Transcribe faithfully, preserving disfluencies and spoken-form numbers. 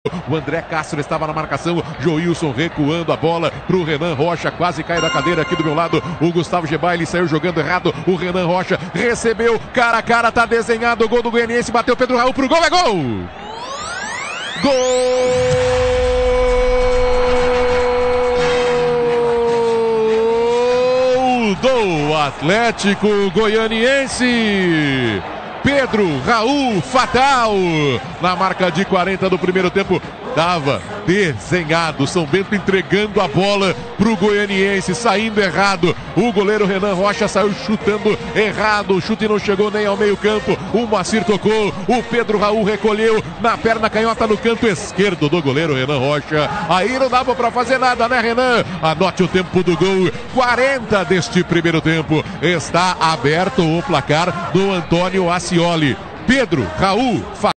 O André Castro estava na marcação, Joilson recuando a bola para o Renan Rocha, quase cai da cadeira aqui do meu lado, o Gustavo Gebay, ele saiu jogando errado, o Renan Rocha recebeu, cara a cara, tá desenhado, o gol do Goianiense, bateu Pedro Raul pro gol, é gol! Gol do Atlético Goianiense! Pedro Raul fatal na marca de quarenta do primeiro tempo, dava desenhado, São Bento entregando a bola pro Goianiense, saindo errado, o goleiro Renan Rocha saiu chutando errado, o chute não chegou nem ao meio campo, o Moacir tocou, o Pedro Raul recolheu na perna canhota no canto esquerdo do goleiro Renan Rocha, aí não dava pra fazer nada, né, Renan? Anote o tempo do gol, quarenta deste primeiro tempo, está aberto o placar do Antônio Ascioli. Pedro Raul